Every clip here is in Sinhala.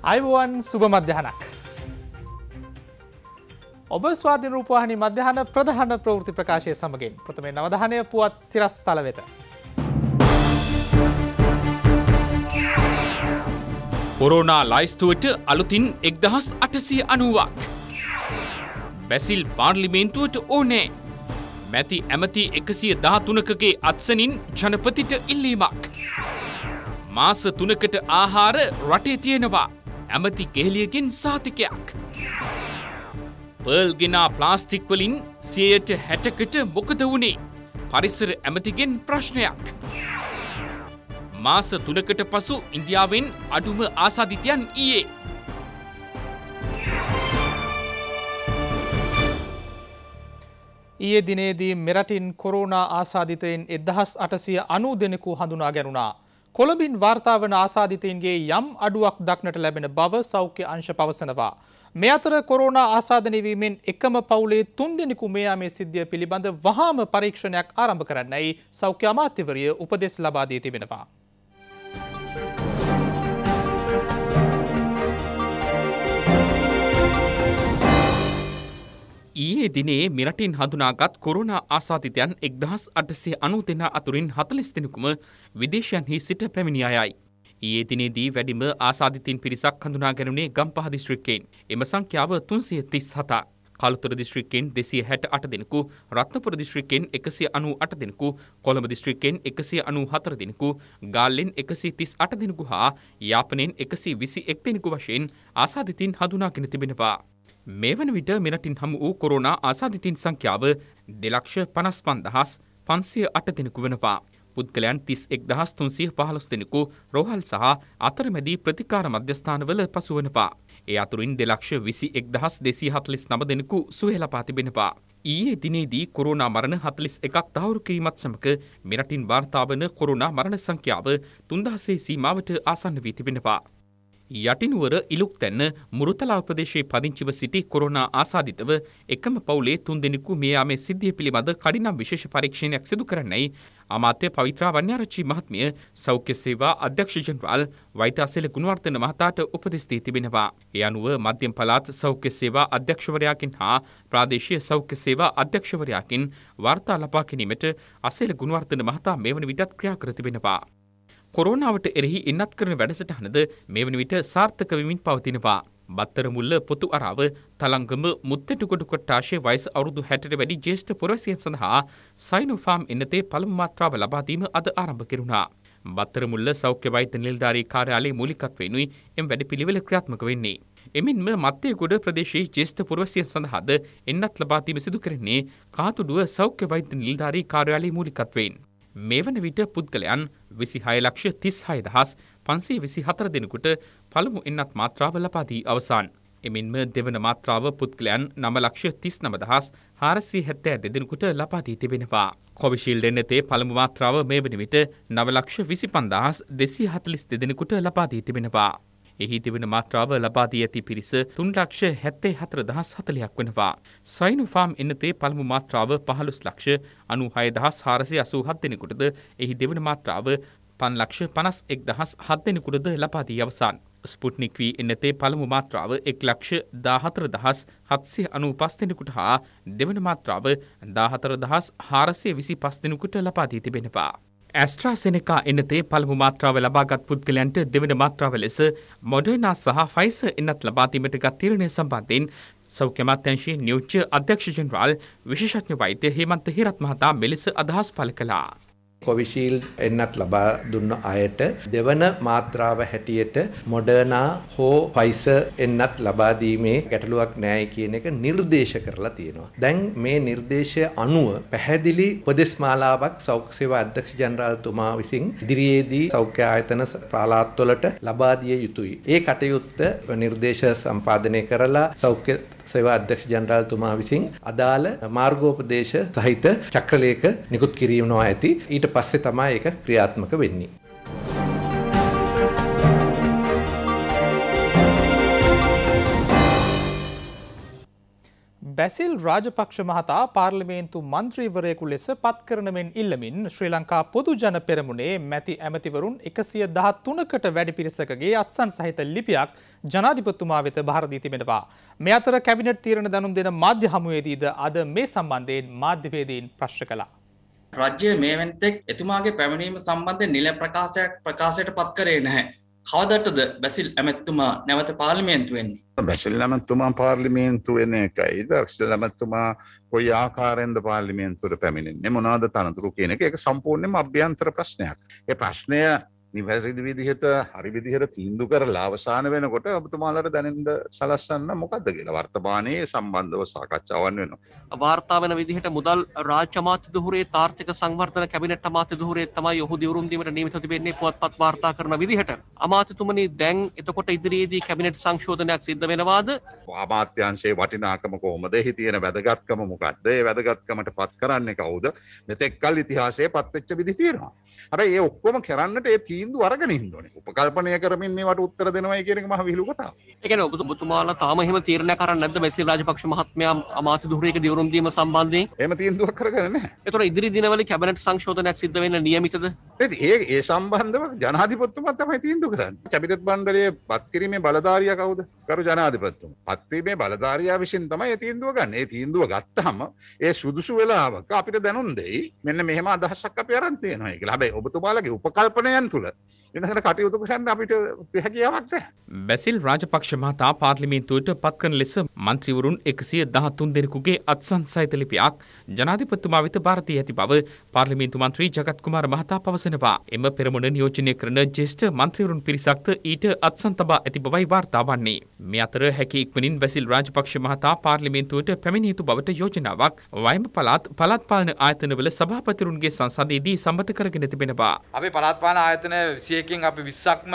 අයිබෝවන් සුබ මධ්‍යහනක්. ඔබ ස්වාධීන රූපවාහිනී මධ්‍යහන ප්‍රධාන ප්‍රවෘත්ති ප්‍රකාශය සමගින් ප්‍රථමයෙන් නවධානය පුවත් සිරස්තල වෙත. කොරෝනා ලයිස්තුවට අලුතින් 1890ක්. බැසිල් පාර්ලිමේන්තුවට ඕනෑ. මැති ඇමති 113කගේ අත්සනින් ජනපතිට ඉල්ලීමක්. මාස 3කට ආහාර රටේ තියෙනවා. ඇමති කෙහෙලියගෙන් සාතිකයක්. පර්ල් ගෙනා ප්ලාස්ටික් වලින් 60%කට මොකද වුණේ? පරිසර ඇමතිගෙන් ප්‍රශ්නයක්. මාස 3කට පසු ඉන්දියාවෙන් අඩුම ආසාදිතයන් ඊයේ. ඊයේ දිනේදී මෙරටින් කොරෝනා ආසාදිතයින් 1890 දෙනෙකු හඳුනා ගැනුණා. කොළඹින් වාර්තා වන ආසාදිතයින්ගේ යම් අඩුවක් දක්නට ලැබෙන බව සෞඛ්‍ය අංශ පවසනවා. මේ අතර කොරෝනා ආසාදනය වීමෙන් එකම පවුලේ 3 දෙනෙකු මේ යාමේ සිද්ධිය පිළිබඳ වහාම පරීක්ෂණයක් ආරම්භ කරන්නයි සෞඛ්‍ය අමාත්‍යවරිය උපදෙස් ලබා දී තිබෙනවා. ඊයේ දිනේ මෙරටින් හඳුනාගත් කොරෝනා ආසාදිතයන් 1890 දෙනා අතුරින් 40 දෙනෙකුම විදේශයන්හි සිට පැමිණි අයයි. ඊයේ දිනේදී වැඩිම ආසාදිතින් පිරිසක් හඳුනා ගැනුණේ ගම්පහ දිස්ත්‍රික්කයෙන්. එම සංඛ්‍යාව 337ක්. කළුතර දිස්ත්‍රික්කයෙන් 268 දෙනෙකු, රත්නපුර දිස්ත්‍රික්කයෙන් 198 දෙනෙකු, කොළඹ දිස්ත්‍රික්කයෙන් 194 දෙනෙකු, ගාල්ලෙන් 138 දෙනෙකු හා යාපනයෙන් 121 දෙනෙකු වශයෙන් ආසාදිතින් හඳුනාගෙන තිබෙනවා. මේ වන විට මෙරටින් හමු වූ කොරෝනා ආසාදිතින් සංඛ්‍යාව 2,55,508 දෙනෙකු වෙනවා. පුද්ගලයන් 31,315 දෙනෙකු රෝහල් සහ අතරමැදි ප්‍රතිකාර මධ්‍යස්ථානවල පසුවනවා. ඒ අතුරින් 2,21,249 දෙනෙකු සුවය ලබා තිබෙනවා. ඊයේ දිනේදී කොරෝනා මරණ 41ක් තහවුරු කිරීමත් සමග මෙරටින් වාර්තා වන කොරෝනා මරණ සංඛ්‍යාව 3,000 සීමාවට ආසන්න වී තිබෙනවා. යටිනුවර ඉලුක්තැන්න මුරුතලාව ප්‍රදේශයේ පදිංචිව සිටි කොරෝනා ආසාදිතව එකම පවුලේ 3 දෙනෙකු මේ යාමේ සිද්ධිය පිළිබඳ කඩිනම් විශේෂ පරීක්ෂණයක් සිදු කරන්නයි අමාත්‍ය පවිත්‍රා වන්‍යාරච්චි මහත්මිය සෞඛ්‍ය සේවා අධ්‍යක්ෂ ජනරාල් වෛද්‍ය අසේල ගුණවර්ධන මහතාට උපදෙස් දී තිබෙනවා. ඒ අනුව මධ්‍යම පළාත් සෞඛ්‍ය සේවා අධ්‍යක්ෂවරයාකින් හා ප්‍රාදේශීය සෞඛ්‍ය සේවා අධ්‍යක්ෂවරයාකින් වාර්තා ලබා ගැනීමට අසේල ගුණවර්ධන මහතා මේ වන විටත් ක්‍රියා කර තිබෙනවා. කොරෝනාවට එරෙහි එන්නත් කරන වැඩසටහනද මේ වන විට සාර්ථක වෙමින් පවතිනවා. බත්තරමුල්ල පොතු අරාව තලංගම මුත්තෙටුකොඩු කොට්ටාශයේ වයස අවුරුදු 60ට වැඩි ජ්‍යෙෂ්ඨ පුරවැසියන් සඳහා සයිනෝෆාම් එන්නතේ පළමු මාත්‍රාව ලබා දීම අද ආරම්භ කෙරුණා. බත්තරමුල්ල සෞඛ්‍ය වෛද්‍ය නිලධාරී කාර්යාලයේ මූලිකත්වයෙනුයි එම වැඩපිළිවෙල ක්‍රියාත්මක වෙන්නේ. එමෙන්ම මත්තේගොඩ ප්‍රදේශයේ ජ්‍යෙෂ්ඨ පුරවැසියන් සඳහාද එන්නත් ලබා දීම සිදු කරන්නේ කාතුඩුව සෞඛ්‍ය වෛද්‍ය නිලධාරී කාර්යාලයේ මූලිකත්වයෙන්. මේ වන විට පුද්ගලයන් 26,36,524 දෙනෙකුට පළමු එන්නත් මාත්‍රාව ලබා දී අවසන්. එමෙන්ම දෙවන මාත්‍රාව පුද්ගලයන් 9,39,472 දෙනෙකුට ලබා දී තිබෙනවා. කොවිෂීල්ඩ් එන්නතේ පළමු මාත්‍රාව මේ වන විට 9,25,242 දෙනෙකුට ලබා දී තිබෙනවා. එහි දෙවන මාත්‍රාව ලබා දී ඇති පිරිස 3,74,040ක් වෙනවා. සයිනෝෆාම් එන්නතේ පළමු මාත්‍රාව 15,96,487 දෙනෙකුටද එහි දෙවන මාත්‍රාව 5,51,007 දෙනෙකුටද ලබා දී අවසන්. ස්පුට්නික් වී එන්නතේ පළමු මාත්‍රාව 1,14,795 දෙනෙකුට හා දෙවන මාත්‍රාව 14,425 දෙනෙකුට ලබා දී තිබෙනවා. ඇස්ට්‍රාසෙනෙකා එන්නතේ පළමු මාත්‍රාව ලබාගත් පුද්ගලයන්ට දෙවන මාත්‍රාව ලෙස මොඩර්නා සහ ෆයිසර් එන්නත් ලබා දීමට ගත් තීරණය සම්බන්ධයෙන් සෞඛ්‍ය අමාත්‍යාංශයේ නියෝජ්‍ය අධ්‍යක්ෂ ජනරාල් විශේෂඥ වෛද්‍ය හේමන්ත හිරත් මහතා මෙලෙස අදහස් පළ කළා. කොවිෂීල්ඩ් එන්නත් ලබා දුන්න අයට දෙවන මාත්‍රාව හැටියට මොඩර්නා හෝ ෆයිසර් එන්නත් ලබා දීමේ ගැටලුවක් නැහැ කියන එක නිර්දේශ කරලා තියෙනවා. දැන් මේ නිර්දේශය අනුව පැහැදිලි උපදෙස් මාලාවක් සෞඛ්‍ය සේවා අධ්‍යක්ෂ ජනරාල්තුමා විසින් ඉදිරියේදී සෞඛ්‍ය ආයතන පළාත්වලට ලබා දිය යුතුයි. ඒ කටයුත්ත නිර්දේශ සම්පාදනය කරලා සෞඛ්‍ය සේවා අධ්‍යක්ෂ ජනරාල්තුමා විසින් අදාළ මාර්ගෝපදේශ සහිත චක්‍රලේඛ නිකුත් කිරීමනවා ඇති. ඊට පස්සේ තමයි ඒක ක්‍රියාත්මක වෙන්නේ. බැසිල් රාජපක්ෂ මහතා පාර්ලිමේන්තු මන්ත්‍රීවරයෙකු ලෙස පත් කරන මෙන් ඉල්ලමින් ශ්‍රී ලංකා පොදු ජන පෙරමුණේ මැති ඇමතිවරුන් 113කට වැඩි පිරිසකගේ අත්සන් සහිත ලිපියක් ජනාධිපතිතුමා වෙත බහර දී තිබෙනවා. මේ අතර කැබිනට් තීරණ දැනුම් දෙන මාධ්‍ය හමුවේදීද අද මේ සම්බන්ධයෙන් මාධ්‍යවේදීන් ප්‍රශ්න කළා. රාජ්‍ය මේ වෙනතෙක් එතුමාගේ පැමිණීම සම්බන්ධයෙන් නිල ප්‍රකාශයට පත් කරේ නැහැ. කවදටද බැසිල් ඇමතිතුමා නැවත පාර්ලිමේන්තු වෙන්නේ? බැසිල් ඇමතිතුමා පාර්ලිමේන්තු වෙන එකයි බැසිල් ඇමතිතුමා කොයි ආකාරයෙන්ද පාර්ලිමේන්තුවට පැමිණෙන්නේ මොනවාද තනතුරු කියන එක ඒක සම්පූර්ණයෙන්ම අභ්‍යන්තර ප්‍රශ්නයක්. ඒ ප්‍රශ්නය නිවැරදි විදිහට හරි විදිහට තීන්දුව කරලා අවසාන වෙනකොට ඔබතුමාලට දැනෙන්න සලස්සන්න මොකද්ද කියලා වර්තමානයේ සම්බන්ධව සාකච්ඡාවන් වෙනවා. වාර්තා වෙන විදිහට මුදල් රාජ්‍ය අමාත්‍ය දුහුරේ තාර්ථික සංවර්ධන කැබිනට් අමාත්‍ය දුහුරේ තමයි ඔහු දිවුරුම් දීමට නියමිත තිබෙන්නේ පුවත්පත් වාර්තා කරන විදිහට. අමාත්‍යතුමනි දැන් එතකොට ඉදිරියේදී කැබිනට් සංශෝධනයක් සිද්ධ වෙනවාද? අමාත්‍යාංශයේ වටිනාකම කොහොමද? එහි තියෙන වැදගත්කම මොකක්ද? ඒ වැදගත්කමට පත් කරන්නේ කවුද? මෙතෙක් කල් ඉතිහාසයේ පත් වෙච්ච විදි තියෙනවා. හැබැයි ඒ ඔක්කොම කරන්නට ඒ තීන්දුව අරගෙන ඉන්න ඕනේ. උපකල්පනය කරමින් මේවට උත්තර දෙනවයි කියන එක මහ විහිළු කතාවක්. ඒ කියන්නේ ඔබතුමාලා තාම එහෙම තීරණයක් කරන්නේ නැද්ද බැසිල් රාජපක්ෂ මහත්මයා අමාත්‍ය දුහුරේක දිවුරුම් දීම සම්බන්ධයෙන්? එහෙම තීන්දුවක් කරගෙන නැහැ. ඒතකොට ඉදිරි දිනවල කැබිනට් සංශෝධනයක් සිද්ධ වෙන්න නියමිතද? ඒ සම්බන්ධව ජනාධිපතිතුමා තමයි තීන්දුව කරන්නේ. කැබිනට් මණ්ඩලයේ පත් කිරීමේ බලධාරියා කවුද? කරු ජනාධිපතිතුමා. පත්වීමේ බලධාරියා විසින් තමයි ඒ තීන්දුව ගන්න. ඒ තීන්දුව ගත්තාම ඒ සුදුසු වෙලාවක අපිට දැනුම් දෙයි. මෙන්න මෙහෙම අදහසක් අපි අරන් තියෙනවා කියලා. හැබැයි ඔබතුමාලගේ උපකල්පනයන් තුල ඉන්නකට කටයුතු කරන්න අපිට හැකියාවක් නැහැ. බැසිල් රාජපක්ෂ මහතා පාර්ලිමේන්තුවට පත් කරන ලෙස මන්ත්‍රීවරුන් 113 දෙනෙකුගේ අත්සන් සහිත ලිපියක් ජනාධිපතිතුමා වෙත බාර දී ඇති බව පාර්ලිමේන්තු මන්ත්‍රී ජගත් කුමාර මහතා පවසනවා. එම පෙරමුණ නියෝජනය කරන ජ්‍යෙෂ්ඨ මන්ත්‍රීවරුන් පිරිසක්ද ඊට අත්සන් තබා ඇති බවයි වාර්තා වන්නේ. මේ අතර හැකි ඉක්මනින් බැසිල් රාජපක්ෂ මහතා පාර්ලිමේන්තුවට පැමිණිය යුතු බවට යෝජනාවක් වයඹ පළාත් පාලන ආයතනවල සභාපතිවරුන්ගේ සංසදයේදී සම්මත කරගෙන තිබෙනවා. අපි පළාත් පාලන ආයතන 21කින් අපි 20ක්ම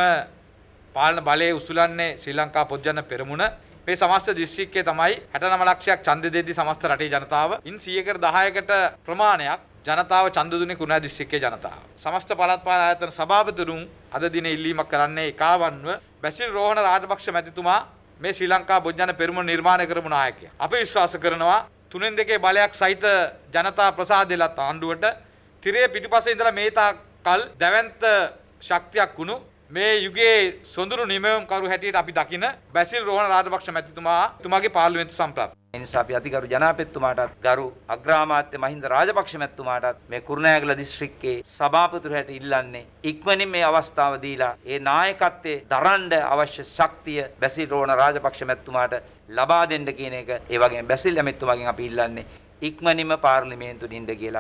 පාලන බලය උසුලන්නේ ශ්‍රී ලංකා පොදු ජන පෙරමුණ. මේ සමස්ත දිස්ත්‍රික්කයේ තමයි 69 ලක්ෂයක් ඡන්ද දෙද්දී සමස්ත රටේ ජනතාව ඉන් 110කට ප්‍රමාණයක් ජනතාව ඡන්ද දුන්නේ කුණා දිස්ත්‍රික්කයේ ජනතාව. සමස්ත පළාත් පාලන ආයතන සභාපතිවරුන් අද දිනේ ඉල්ලීමක් කරන්නේ ඒකාවන්ව බැසිල් රෝහණ රාජපක්ෂ මැතිතුමා මේ ශ්‍රී ලංකා පොදු ජන පෙරමුණ නිර්මාණය කරපු නායකයා. අපි විශ්වාස කරනවා 3/2 බලයක් සහිත ජනතා ප්‍රසාදෙලත් ආණ්ඩුවට තිරේ පිටිපස්සේ ඉඳලා මේ තාකල් දැවැන්ත ශක්තියක් වුණු මේ යුගයේ සොඳුරු නිමවුම් කරු හැටියට අපි දකින බැසිල් රෝහණ රාජපක්ෂ මැතිතුමාගේ පාර්ලිමේන්තු සම්ප්‍රාප්ත. ඒ නිසා අපි අතිගරු ජනාධිපතිතුමාටත් ගරු අග්‍රාමාත්‍ය මහින්ද රාජපක්ෂ මැතිතුමාටත් මේ කුරුණෑගල දිස්ත්‍රික්කයේ සභාපතිවරයාට ඉල්ලන්නේ ඉක්මනින් මේ අවස්ථාව දීලා ඒ නායකත්වයේ දරන්න අවශ්‍ය ශක්තිය බැසිල් රෝහණ රාජපක්ෂ මැතිතුමාට ලබා දෙන්න කියන එක. ඒ වගේම බැසිල් මැතිතුමාගෙන් අපි ඉල්ලන්නේ ඉක්මනින්ම පාර්ලිමේන්තුවට ඉන්න කියලා.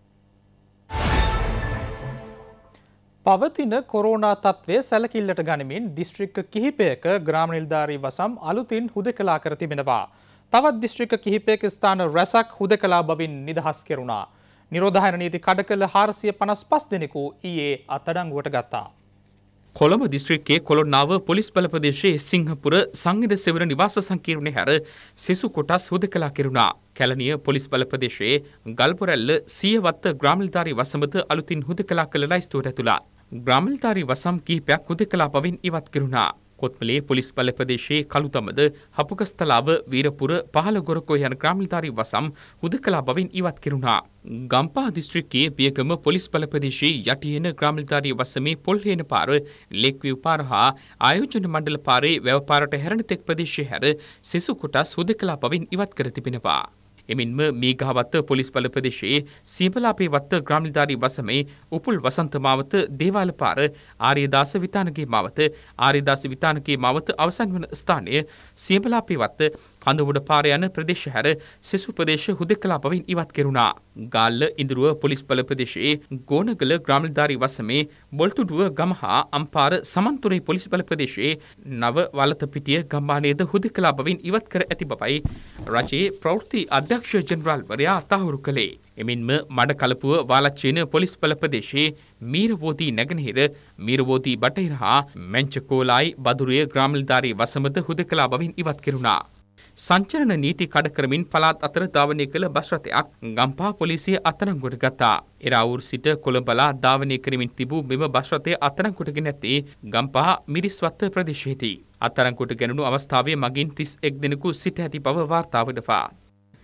පවතින කොරෝනා තත්ත්වය සැලකිල්ලට ගනිමින් දිස්ත්‍රික්ක කිහිපයක ග්‍රාම නිලධාරී වසම් අලුතින් හුදකලා කර තිබෙනවා. තවත් දිස්ත්‍රික්ක කිහිපයක ස්ථාන රැසක් හුදකලා බවින් නිදහස් කෙරුණා. නිරෝධායන නීති කඩ කළ 455 දෙනෙකු ඊයේ අත්අඩංගුවට ගත්තා. කොළඹ දිස්ත්‍රික්කයේ කොළොන්නාව පොලිස් බල ප්‍රදේශයේ සිංහපුර සංවිධ සෙවර නිවාස සංකීර්ණය හැර සෙසු කොටස් හුදකලා කෙරුණා. කැලණිය පොලිස් බල ප්‍රදේශයේ ගල්පොරැල්ල සියවත්ත ග්‍රාම නිලධාරී වසමද අලුතින් හුදකලා කළ ලයිස්තුවට ඇතුළත්. ග්‍රාම නිලධාරී වසම් කිහිපයක් හුදකලා බවින් ඉවත් කෙරුණා. කොත්මලේ පොලිස් බල ප්‍රදේශයේ කළුතමද හපුකස්තලාව වීරපුර පහළ ගොරකෝ යන ග්‍රාම නිලධාරී වසම් හුදකලා බවින් ඉවත් කෙරුණා. ගම්පහ දිස්ත්‍රික්කයේ පියගම පොලිස් බල ප්‍රදේශයේ යටියන ග්‍රාම නිලධාරී වසමේ පොල්හේන පාර ලේක්විව් පාර හා ආයෝජන මණ්ඩල පාරේ වැව පාරට හැරෙන තෙක් ප්‍රදේශයේ හැර සෙසු කොටස් හුදකලා බවින් ඉවත් කර තිබෙනවා. එමින්ම මීගහවත්ත පොලිස් බල ප්‍රදේශයේ සීඹලාපේ වත්ත ග්‍රාම නිලධාරී වසමේ උපුල් වසන්ත මාවත දේවාල පාර ආර්යදාස විතානගේ මාවත ආර්යදාස විතානගේ මාවත අවසන් වන ස්ථානය සීඹලාපේ වත්ත කඳවුඩ පාර යන ප්‍රදේශ හැර සෙසු ප්‍රදේශ හුදකලා බවින් ඉවත් කෙරුණා. ගාල්ල ඉඳුරුව පොලිස් බල ප්‍රදේශයේ ගෝනගල ග්‍රාම නිලධාරී වසමේ බොල්තුඩුව ගම හා අම්පාර සමන්තුරේ පොලිස් බල ප්‍රදේශයේ නව වලතපිටිය ගම්මානයේද හුදකලා බවින් ඉවත් කර ඇති බවයි රජයේ ප්‍රවෘත්ති අධ්‍යක්ෂ ජෙනරාල්වරයා තහවුරු කළේ. එමින්ම මඩකලපුව වාලච්චේන පොලිස් බල ප්‍රදේශයේ මීරවෝදී නැගෙනහිර මීරවෝදී බටහිර හා මැංචකෝලායි බදුරිය ග්‍රාම නිලධාරී වසමද හුදකලා බවින් ඉවත් කෙරුණා. සංචරණ නීති කඩ කරමින් පළාත් අතර ධාවනය කළ බස් රථයක් ගම්පහ පොලිසිය අත්අඩංගුවට ගත්තා. එරාවුර සිට කොළඹලා ධාවනය කරමින් තිබූ මෙම බස් රථය අත්අඩංගුවට ගෙන ඇත්තේ ගම්පහ මිරිස්වත්ත ප්‍රදේශයේදී. අත්අඩංගුවට ගැනුණු අවස්ථාවේ මගින් 31 දෙනෙකු සිට ඇති බව වාර්තා වෙනවා.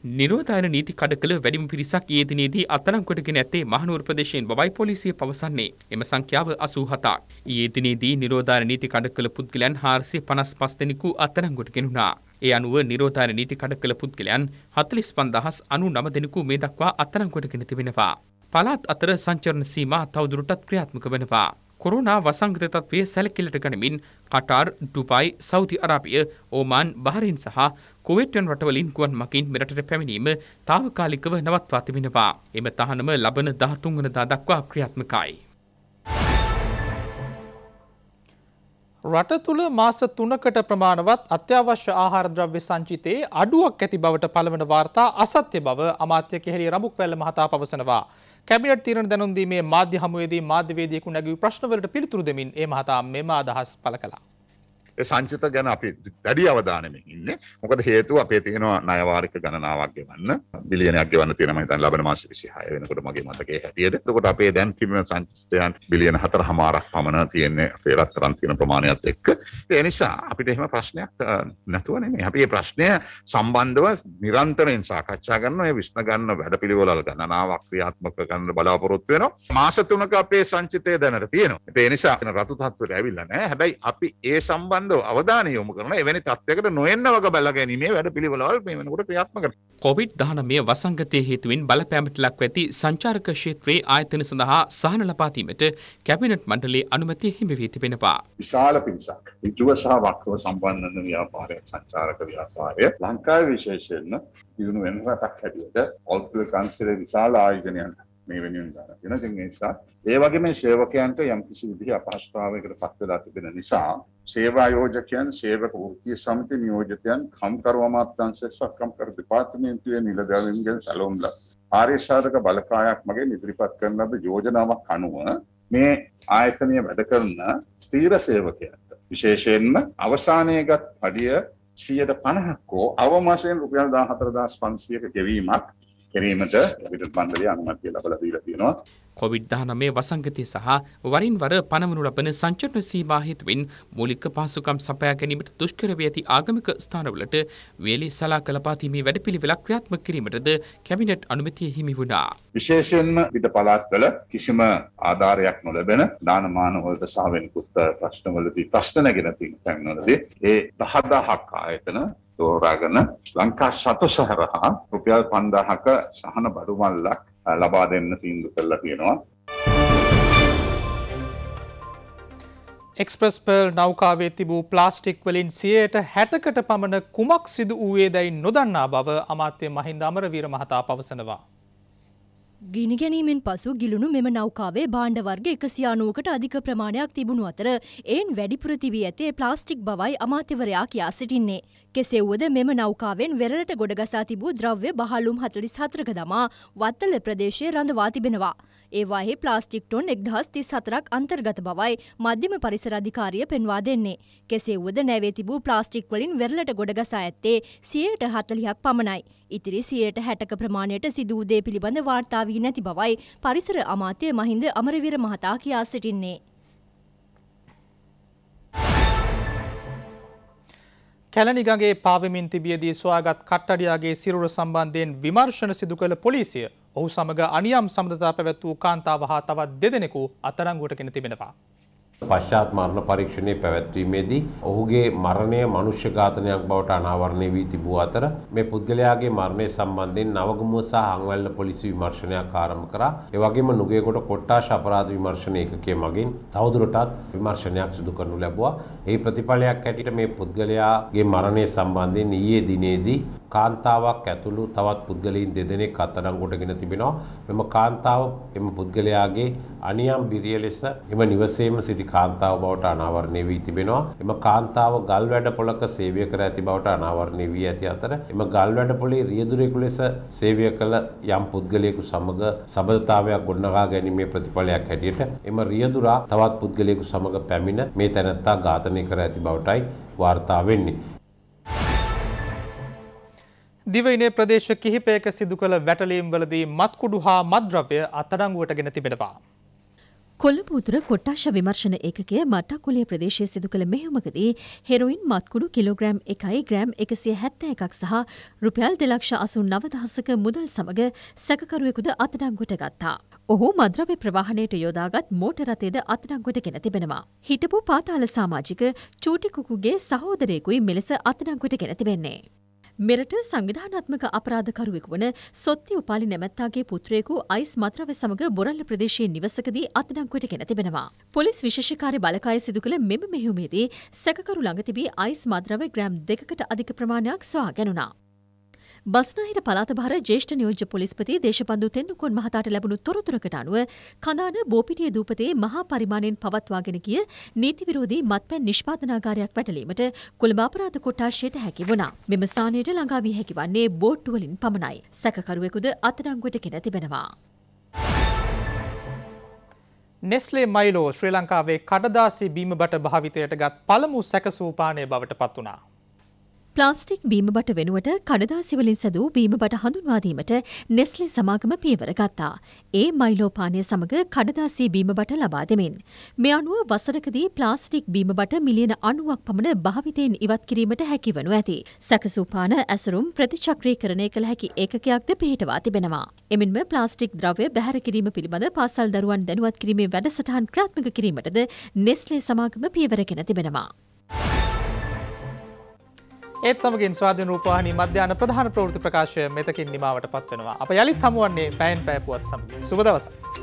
නිරෝධායන නීති කඩකල වැඩිම පිරිසක් ඊයේ දිනේදී අත්අඩංගුවටගෙන ඇත්තේ මහනුවර ප්‍රදේශයෙන් බවයි පොලිසිය පවසන්නේ. එම සංඛ්‍යාව 87ක්. ඊයේ දිනේදී නිරෝධායන නීති කඩකල පුද්ගලයන් 455 දෙනෙකු අත්අඩංගුවට ගෙනුණා. ඒ අනුව නිරෝධායන නීති කඩකල පුද්ගලයන් 45099 දෙනෙකු මේ දක්වා අත්අඩංගුවට ගෙන තිබෙනවා. පළාත් අතර සංචරණ සීමා තවදුරටත් ක්‍රියාත්මක වෙනවා. කොරෝනා වසංගත තත්ත්වය සැලකිල්ලට ගනිමින් Qatar, Dubai, Saudi Arabia, Oman, Bahrain සහ කුවේට් යන රටවලින් ගුවන් මගින් මෙරටට පැමිණීම తాවකාලිකව නවත්වා තිබෙනවා. එම තහනම ලබන 13 වෙනිදා දක්වා ක්‍රියාත්මකයි. රට තුළ මාස 3කට ප්‍රමාණවත් අත්‍යවශ්‍ය ආහාර ද්‍රව්‍ය සංචිතයේ අඩුවක් ඇති බවට පළවන වාර්තා අසත්‍ය බව අමාත්‍ය කෙහෙලි රඹුක්වැල්ල මහතා පවසනවා. කැබිනට් තීරණ දැනුම් දීමේ මාධ්‍ය හමුවේදී මාධ්‍යවේදියෙකු නැගූ ප්‍රශ්නවලට පිළිතුරු දෙමින් ඒ මහතා මෙම අදහස් පළ කළා. ඒ සංචිත ගැන අපි දැඩි අවධානයකින් ඉන්නේ. මොකද හේතුව අපේ තියෙනවා ණය වාරික ගණනාවක් ගෙවන්න. බිලියනයක් ගෙවන්න තියෙනවා මම හිතන්නේ ලබන මාස 26 වෙනකොට මගේ මතකයේ හැටියට. එතකොට අපේ දැන් තිබෙන සංචිතයන් බිලියන 4.5ක් පමණ තියෙන්නේ අපේ රත්තරන් තියෙන ප්‍රමාණයත් එක්ක. ඒ නිසා අපිට එහෙම ප්‍රශ්නයක් නැතුව නෙමෙයි. අපි මේ ප්‍රශ්නය සම්බන්ධව නිරන්තරයෙන් සාකච්ඡා කරනවා. ඒ විශ්න ගන්න වැඩපිළිවෙළ ගණනාවක් ක්‍රියාත්මක කරන්න බලාපොරොත්තු වෙනවා. මාස 3ක අපේ සංචිතය දැනට තියෙනවා. ඒ නිසා රතු තත්ත්වයට ඇවිල්ලා නැහැ. හැබැයි අපි ඒ සම්බන්ධ අවධානය යොමු කරන එවැනි තත්ත්වයකට නොඑන්න වග බැල ගැනීමේ වැඩපිළිවෙළවල් මේ වෙනකොට ක්‍රියාත්මක කරනවා. COVID-19 වසංගතයේ හේතුවෙන් බලපෑමට ලක්ව ඇති සංචාරක ක්ෂේත්‍රයේ ආයතන සඳහා සහන ලබා දීමට කැබිනට් මණ්ඩලයේ අනුමැතිය හිමි වී තිබෙනවා. විශාල පිරිසක් ඍජුව සහ වක්‍රව සම්බන්ධ වන ව්‍යාපාරය සංචාරක ව්‍යාපාරය ලංකාවේ විශේෂයෙන් දියුණු වෙන රටක් හැටියට ඔල්පිය කන්සිලේ විශාල ආයෝජනයක් මේ වෙනුවෙන් ගන්න තියෙනවා. ඒ නිසා ඒ වගේම සේවකයන්ට යම් කිසි විදිහේ අපහසුතාවයකට පත් වෙලා තිබෙන නිසා සේවා ආයෝජකයන්, සේවක වෘත්තීය සමිති නියෝජිතයන්, කම්කරු අමාත්‍යාංශය සහ කම්කරු දෙපාර්තමේන්තුවේ නිලධාරීන්ගෙන් සැලවුම් ලද ආර්යසාධක බලකායක් මගින් ඉදිරිපත් කරන ලද යෝජනාවක් අනුව මේ ආයතනය වැඩ කරන ස්ථීර සේවකයන්ට විශේෂයෙන්ම අවසානයේගත් පඩිය 50% හෝ අවමාසයෙන් රුපියල් 14500ක ගෙවීමක් කිරීමට කැබිනට් මණ්ඩලය අනුමැතිය ලබා දීලා තියෙනවා. COVID-19 වසංගතය සහ වරින් වර පනවනු ලබන සංචරණ සීමා හේතුවෙන් මූලික පහසුකම් සපයා ගැනීමට දුෂ්කර වී ඇති ආගමික ස්ථානවලට වේලි සලාක ලබා දීමේ වැඩපිළිවෙලක් ක්‍රියාත්මක කිරීමටද කැබිනට් අනුමැතිය හිමි වුණා. විශේෂයෙන්ම පිට පළාත්වල කිසිම ආධාරයක් නොලැබෙන දානමාන වලට සහ වෙනකුත් ප්‍රශ්නවලදී ප්‍රශ්න නැගෙන තැන්වලදී ඒ 10000ක් ආයතන තෝරාගෙන ලංකා සතු සහරහා රුපියල් 5000ක සහන බඩු මල්ලක් ලබා දෙන්න තීන්දුව කළා තියෙනවා. එක්ස්ප්‍රස් පර්ල් නෞකාවේ තිබූ ප්ලාස්ටික් වලින් 60%කට පමණ කුමක් සිදු වූයේදයි නොදන්නා බව අමාත්‍ය මහින්ද අමරවීර මහතා පවසනවා. ගිනි ගැනීමෙන් පසු ගිලුණු මෙම නෞකාවේ භාණ්ඩ වර්ග 190කට අධික ප්‍රමාණයක් තිබුණු අතර එයින් වැඩිපුර තිබී ඇත්තේ ප්ලාස්ටික් බවයි අමාත්‍යවරයා කියා සිටින්නේ. කෙසේ වුවද මෙම නෞකාවෙන් වෙරළට ගොඩගසා තිබූ ද්‍රව්‍ය බහලුම් 44ක දමා වත්තල ප්‍රදේශයේ රඳවා තිබෙනවා. ඒවාෙහි ප්ලාස්ටික් ටොන් 1034ක් අන්තර්ගත බවයි මධ්‍යම පරිසර අධිකාරිය පෙන්වා දෙන්නේ. කෙසේ වුවද නැවේ තිබූ ප්ලාස්ටික් වලින් වෙරළට ගොඩගසා ඇත්තේ 40%ක් පමණයි. ඉතිරි 60%ක ප්‍රමාණයට සිදු වූ දේ පිළිබඳ වාර්තා වී නැති බවයි පරිසර අමාත්‍ය මහින්ද අමරවීර මහතා කියා සිටින්නේ. කැලණිගඟේ පාවෙමින් තිබියදී සොයාගත් කට්ටඩියාගේ සිරුර සම්බන්ධයෙන් විමර්ශන සිදු කළ පොලිසිය ඔහු සමග අනියම් සම්බන්ධතා පැවැත් වූ කාන්තාව හා තවත් දෙදෙනෙකු අත්අඩංගුවට ගෙන තිබෙනවා. පශ්චාත් මරණ පරීක්ෂණයේ පැවැත්වීමේදී ඔහුගේ මරණය මනුෂ්‍ය ඝාතනයක් බවට අනාවරණය වී තිබූ අතර මේ පුද්ගලයාගේ මරණය සම්බන්ධයෙන් නවගමුව සහ අංවැල්ල පොලිසිය විමර්ශනයක් ආරම්භ කරා. ඒ වගේම නුගේකොට කොට්ටාශ අපරාධ විමර්ශන ඒකකයේ මගින් තවදුරටත් විමර්ශනයක් සිදු කරනු ලැබුවා. ඒ ප්‍රතිඵලයක් හැටියට මේ පුද්ගලයාගේ මරණය සම්බන්ධයෙන් ඊයේ දිනේදී කාන්තාවක් ඇතුළු තවත් පුද්ගලයන් දෙදෙනෙක් අත්අඩංගුවට ගෙන තිබෙනවා. මෙම කාන්තාව එම පුද්ගලයාගේ අනියම් බිරිය ලෙස එම නිවසේම සිටි කාන්තාව බවට අනාවරණය වී තිබෙනවා. එම කාන්තාව ගල් වැඩ පොලක සේවය කර ඇති බවට අනාවරණය වී ඇති අතර එම ගල් වැඩ පොලේ රියදුරෙකු ලෙස සේවය කළ යම් පුද්ගලයෙකු සමග සබඳතාවයක් ගොඩනගා ගැනීමේ ප්‍රතිඵලයක් හැටියට එම රියදුරා තවත් පුද්ගලයෙකු සමග පැමිණ මේ තැනැත්තා ඝාතනය කර ඇති බවටයි වාර්තා වෙන්නේ. දිවයිනේ ප්‍රදේශ කිහිපයක සිදු කළ වැටලීම් වලදී මත්කුඩු හා මත්ද්‍රව්‍ය අත්අඩංගුවට ගෙන තිබෙනවා. කොළඹ උතුර කොට්ටාශ විමර්ශන ඒකකය මට්ටක්කුලිය ප්‍රදේශයේ සිදු කළ මෙහෙයුමකදී හෙරොයින් මත්කුඩු කිලෝග්‍රෑම් 1යි ග්‍රෑම් 171ක් සහ රුපියල් 2,89,000ක මුදල් සමග සැකකරුවෙකුද අත්අඩංගුවට ගත්තා. ඔහු මද්‍රව්‍ය ප්‍රවාහනයට යොදාගත් මෝටර් රථයද අත්අඩංගුවට ගෙන තිබෙනවා. හිටපු පාතාල සමාජික චූටි කුකුගේ සහෝදරයෙකුයි මෙලෙස අත්අඩංගුවට ගෙන තිබෙන්නේ. මෙරට සංවිධානාත්මක අපරාධකරුවෙකු වන සොත්ති උපාලි නැමැත්තාගේ පුත්‍රයෙකු අයිස් මත්‍රව්‍ය සමග බොරල්ල ප්‍රදේශයේ නිවසකදී අත්අඩංගුවට ගෙන තිබෙනවා. පොලිස් විශේෂකාර්ය බලකාය සිදු කළ මෙම මෙහෙයුමේදී සැකකරු ළඟ තිබී අයිස් මත්‍රව්‍ය ග්‍රෑම් 2කට අධික ප්‍රමාණයක් සොයා ගැනුණා. බස්නාහිර පළාත භාර ජ්‍යෙෂ්ඨ නියෝජ්‍ය පොලිස්පති දේශපන්දු තෙන්නුකොන් මහතාට ලැබුණු තොරතුරකට අනුව කඳාන බෝපිටිය දූපතේ මහා පරිමාණයෙන් පවත්වාගෙන ගිය නීති විරෝධී මත්පැන් නිෂ්පාදනාගාරයක් වැටලීමට කොළඹ අපරාධ කොට්ටාශයට හැකි වුණා. මෙම ස්ථානයට ළඟා වී හැකි වන්නේ බෝට්ටු වලින් පමණයි. සැකකරුවෙකුද අත්අඩංගුවට ගෙන තිබෙනවා. නෙස්ලේ මයිලෝ ශ්‍රී ලංකාවේ කඩදාසි බීම බට භාවිතයට ගත් පළමු සැකසූපානය බවට පත් වුණා. ප්ලාස්ටික් බීම බට වෙනුවට කඩදාසි වලින් සැදූ බීම බට හඳුන්වා දීමට නෙස්ලේ සමාගම පියවර ගත්තා. ඒ මයිලෝ පානය සමග කඩදාසි බීම බට ලබා දෙමින්. මේ අනුව වසරකදී ප්ලාස්ටික් බීම බට මිලියන 90ක් පමණ භාවිතයෙන් ඉවත් කිරීමට හැකි වනු ඇති. සැකසූ පාන ඇසුරුම් ප්‍රතිචක්‍රීකරණය කළ හැකි ඒකකයක්ද පිහිටවා තිබෙනවා. එමෙන්ම ප්ලාස්ටික් ද්‍රව්‍ය බැහැර කිරීම පිළිබඳ පාසල් දරුවන් දැනුවත් කිරීමේ වැඩසටහන් ක්‍රියාත්මක කිරීමටද නෙස්ලේ සමාගම පියවරගෙන තිබෙනවා. ඒත් සමගින් ස්වාධීන රූපවාහිනී මධ්‍යහන ප්‍රධාන ප්‍රවෘත්ති ප්‍රකාශය මෙතකින් නිමාවට පත්වෙනවා. අප යළිත් හමුවන්නේ පැයෙන් පැය පුවත් සමගින්. සුබ දවසක්.